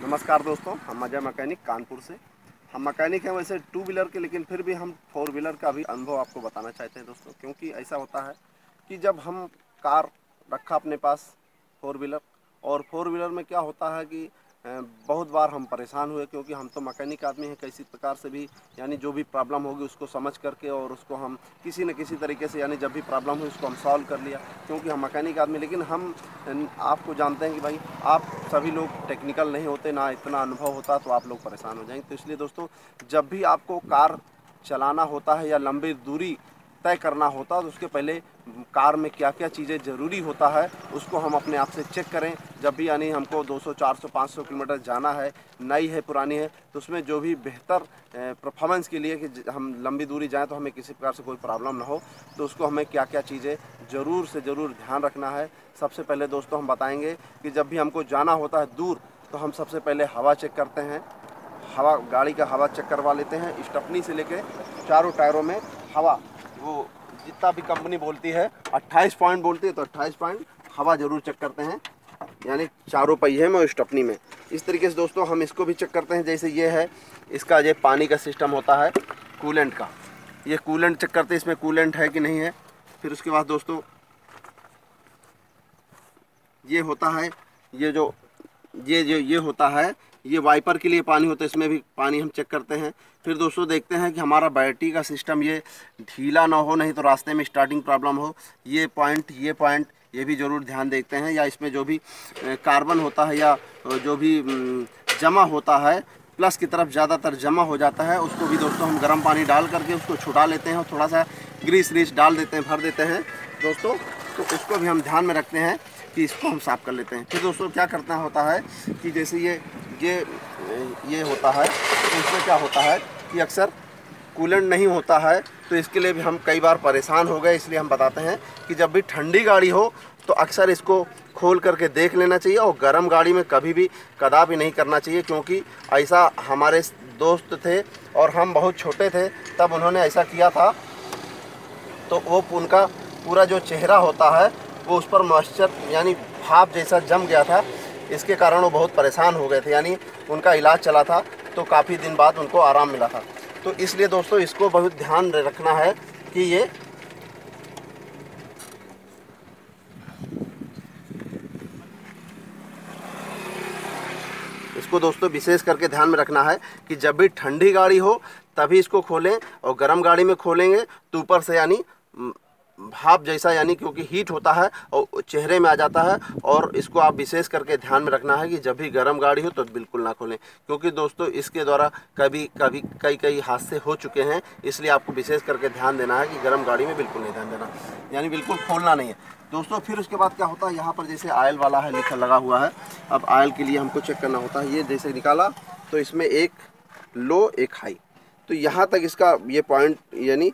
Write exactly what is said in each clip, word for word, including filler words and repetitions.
नमस्कार दोस्तों, हम अजय मैकेनिक कानपुर से। हम मैकेनिक हैं वैसे टू व्हीलर के, लेकिन फिर भी हम फोर व्हीलर का भी अनुभव आपको बताना चाहते हैं दोस्तों। क्योंकि ऐसा होता है कि जब हम कार रखा अपने पास फोर व्हीलर, और फोर व्हीलर में क्या होता है कि बहुत बार हम परेशान हुए, क्योंकि हम तो मैकेनिक आदमी हैं। किसी प्रकार से भी यानी जो भी प्रॉब्लम होगी उसको समझ करके और उसको हम किसी न किसी तरीके से यानी जब भी प्रॉब्लम हुई उसको हम सॉल्व कर लिया, क्योंकि हम मैकेनिक आदमी। लेकिन हम आपको जानते हैं कि भाई आप सभी लोग टेक्निकल नहीं होते, ना इतना अनुभव होता, तो आप लोग परेशान हो जाएंगे। तो इसलिए दोस्तों, जब भी आपको कार चलाना होता है या लंबी दूरी तय करना होता है, तो उसके पहले कार में क्या क्या चीज़ें ज़रूरी होता है उसको हम अपने आप से चेक करें। जब भी यानी हमको दो सौ, चार सौ, पाँच सौ किलोमीटर जाना है, नई है पुरानी है, तो उसमें जो भी बेहतर परफॉर्मेंस के लिए कि हम लंबी दूरी जाएं तो हमें किसी प्रकार से कोई प्रॉब्लम ना हो, तो उसको हमें क्या क्या चीज़ें ज़रूर से ज़रूर ध्यान रखना है। सबसे पहले दोस्तों हम बताएंगे कि जब भी हमको जाना होता है दूर, तो हम सबसे पहले हवा चेक करते हैं। हवा, गाड़ी का हवा चेक करवा लेते हैं। स्टेपनी से लेके चारों टायरों में हवा, वो जितना भी कंपनी बोलती है अट्ठाईस पॉइंट बोलती है, तो अट्ठाईस पॉइंट हवा ज़रूर चेक करते हैं, यानी चारों पहिए में और स्टेपनी में। इस तरीके से दोस्तों हम इसको भी चेक करते हैं। जैसे ये है, इसका ये पानी का सिस्टम होता है कूलेंट का, ये कूलेंट चेक करते हैं इसमें कूलेंट है कि नहीं है। फिर उसके बाद दोस्तों ये होता है, ये जो ये जो ये होता है, ये वाइपर के लिए पानी होता है, इसमें भी पानी हम चेक करते हैं। फिर दोस्तों देखते हैं कि हमारा बैटरी का सिस्टम ये ढीला ना हो, नहीं तो रास्ते में स्टार्टिंग प्रॉब्लम हो। ये पॉइंट ये पॉइंट ये भी ज़रूर ध्यान देखते हैं। या इसमें जो भी कार्बन होता है या जो भी जमा होता है, प्लस की तरफ ज़्यादातर जमा हो जाता है, उसको भी दोस्तों हम गर्म पानी डाल करके उसको छुटा लेते हैं और थोड़ा सा ग्रीस व्रीस डाल देते हैं, भर देते हैं दोस्तों। तो उसको भी हम ध्यान में रखते हैं कि इसको हम साफ़ कर लेते हैं। फिर दोस्तों क्या करना होता है कि जैसे ये ये ये होता है, तो इसमें क्या होता है कि अक्सर कूलेंट नहीं होता है, तो इसके लिए भी हम कई बार परेशान हो गए। इसलिए हम बताते हैं कि जब भी ठंडी गाड़ी हो तो अक्सर इसको खोल करके देख लेना चाहिए, और गर्म गाड़ी में कभी भी कदापि नहीं करना चाहिए। क्योंकि ऐसा हमारे दोस्त थे और हम बहुत छोटे थे तब उन्होंने ऐसा किया था, तो वो उनका पूरा जो चेहरा होता है वो उस पर मॉइस्चर यानी भाप जैसा जम गया था। इसके कारण वो बहुत परेशान हो गए थे, यानी उनका इलाज चला था, तो काफ़ी दिन बाद उनको आराम मिला था। तो इसलिए दोस्तों इसको बहुत ध्यान रखना है कि ये इसको दोस्तों विशेष करके ध्यान में रखना है कि जब भी ठंडी गाड़ी हो तभी इसको खोलें, और गर्म गाड़ी में खोलेंगे तो ऊपर से यानी भाप जैसा, यानी क्योंकि हीट होता है और चेहरे में आ जाता है। और इसको आप विशेष करके ध्यान में रखना है कि जब भी गर्म गाड़ी हो तो बिल्कुल ना खोलें, क्योंकि दोस्तों इसके द्वारा कभी कभी कई कई हादसे हो चुके हैं। इसलिए आपको विशेष करके ध्यान देना है कि गर्म गाड़ी में बिल्कुल नहीं ध्यान देना, यानी बिल्कुल खोलना नहीं है दोस्तों। फिर उसके बाद क्या होता है, यहाँ पर जैसे आयल वाला है लिखा लगा हुआ है। अब आयल के लिए हमको चेक करना होता है। ये जैसे निकाला तो इसमें एक लो एक हाई, तो यहाँ तक इसका ये पॉइंट यानी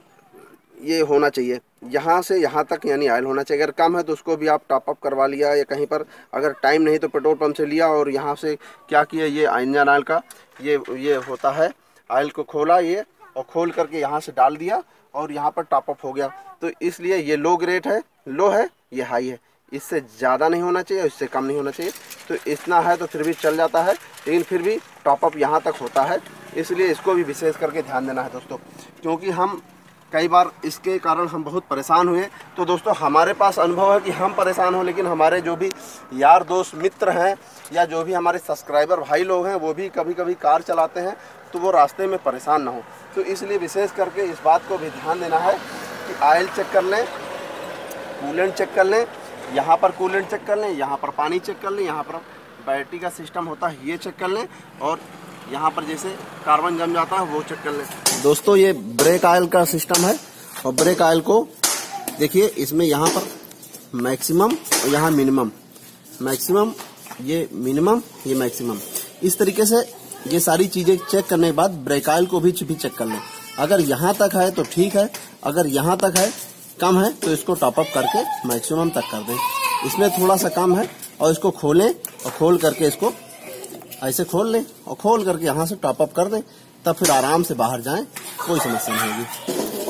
ये होना चाहिए, यहाँ से यहाँ तक यानी आयल होना चाहिए। अगर कम है तो उसको भी आप टॉप अप करवा लिया, या कहीं पर अगर टाइम नहीं तो पेट्रोल पंप से लिया और यहाँ से क्या किया, ये इंजन ऑयल का ये ये होता है, आयल को खोला ये और खोल करके यहाँ से डाल दिया और यहाँ पर टॉप अप हो गया। तो इसलिए ये लो ग्रेड है, लो है, ये हाई है। इससे ज़्यादा नहीं होना चाहिए, इससे कम नहीं होना चाहिए। तो इतना है तो फिर भी चल जाता है, लेकिन फिर भी टॉप अप यहाँ तक होता है। इसलिए इसको भी विशेष करके ध्यान देना है दोस्तों, क्योंकि हम कई बार इसके कारण हम बहुत परेशान हुए। तो दोस्तों हमारे पास अनुभव है कि हम परेशान हो, लेकिन हमारे जो भी यार दोस्त मित्र हैं या जो भी हमारे सब्सक्राइबर भाई लोग हैं, वो भी कभी कभी कार चलाते हैं तो वो रास्ते में परेशान ना हो। तो इसलिए विशेष करके इस बात को भी ध्यान देना है कि आयल चेक कर लें, कूलेंट चेक कर लें, यहाँ पर कूलेंट चेक कर लें, यहाँ पर पानी चेक कर लें, यहाँ पर बैटरी का सिस्टम होता है ये चेक कर लें, और यहाँ पर जैसे कार्बन जम जाता है वो चेक कर लें। दोस्तों ये ब्रेक ऑयल का सिस्टम है, और ब्रेक ऑयल को देखिए, इसमें यहाँ पर मैक्सिमम और यहाँ मिनिमम, मैक्सिमम ये मिनिमम ये मैक्सिमम, इस तरीके से ये सारी चीजें चेक करने के बाद ब्रेक ऑयल को भी भी चेक कर लें। अगर यहाँ तक है तो ठीक है, अगर यहाँ तक है कम है तो इसको टॉप अप करके मैक्सिमम तक कर दें। इसमें थोड़ा सा कम है और इसको खोलें, और खोल करके इसको ऐसे खोल लें और खोल करके यहाँ से टॉप अप कर दें, तब फिर आराम से बाहर जाएं, कोई समस्या नहीं होगी।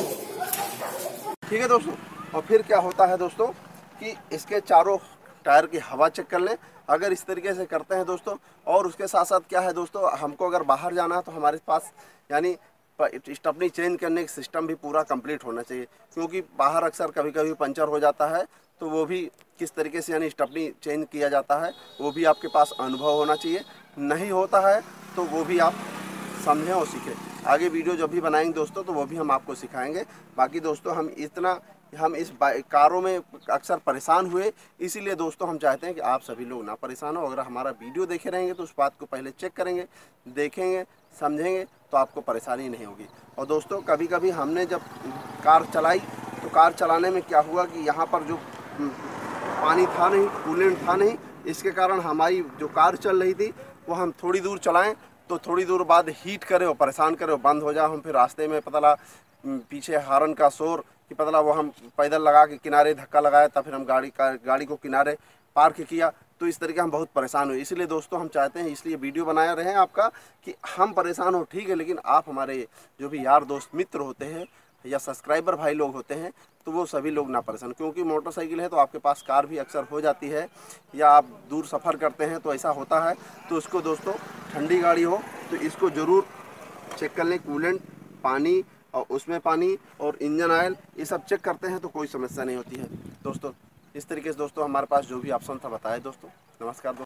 ठीक है दोस्तों। और फिर क्या होता है दोस्तों कि इसके चारों टायर की हवा चेक कर लें, अगर इस तरीके से करते हैं दोस्तों, और उसके साथ साथ क्या है दोस्तों, हमको अगर बाहर जाना है तो हमारे पास यानी स्टपनी चेंज करने का सिस्टम भी पूरा कंप्लीट होना चाहिए, क्योंकि बाहर अक्सर कभी कभी पंचर हो जाता है, तो वो भी किस तरीके से यानी स्टपनी चेंज किया जाता है वो भी आपके पास अनुभव होना चाहिए। नहीं होता है तो वो भी आप समझें और सीखें। आगे वीडियो जब भी बनाएंगे दोस्तों तो वो भी हम आपको सिखाएंगे। बाकी दोस्तों हम इतना हम इस कारों में अक्सर परेशान हुए, इसीलिए दोस्तों हम चाहते हैं कि आप सभी लोग ना परेशान हो। अगर हमारा वीडियो देखे रहेंगे तो उस बात को पहले चेक करेंगे, देखेंगे, समझेंगे, तो आपको परेशानी नहीं होगी। और दोस्तों कभी कभी हमने जब कार चलाई तो कार चलाने में क्या हुआ कि यहाँ पर जो पानी था नहीं, कूलेंट था नहीं, इसके कारण हमारी जो कार चल रही थी वो हम थोड़ी दूर चलाएं तो थोड़ी दूर बाद हीट करे और परेशान करे और बंद हो जाए। हम फिर रास्ते में पता लगा पीछे हारन का शोर कि पता लगा वो हम पैदल लगा के किनारे धक्का लगाया, तब फिर हम गाड़ी का गाड़ी को किनारे पार्क किया, तो इस तरीके हम बहुत परेशान हुए। इसलिए दोस्तों हम चाहते हैं, इसलिए वीडियो बनाया रहे आपका कि हम परेशान हो ठीक है, लेकिन आप हमारे जो भी यार दोस्त मित्र होते हैं या सब्सक्राइबर भाई लोग होते हैं तो वो सभी लोग ना परेशान, क्योंकि मोटरसाइकिल है तो आपके पास कार भी अक्सर हो जाती है या आप दूर सफ़र करते हैं तो ऐसा होता है। तो उसको दोस्तों ठंडी गाड़ी हो तो इसको ज़रूर चेक कर लें, कूलेंट, पानी और उसमें पानी और इंजन ऑयल, ये सब चेक करते हैं तो कोई समस्या नहीं होती है दोस्तों। इस तरीके से दोस्तों हमारे पास जो भी ऑप्शन था बताया दोस्तों। नमस्कार दोस्तों।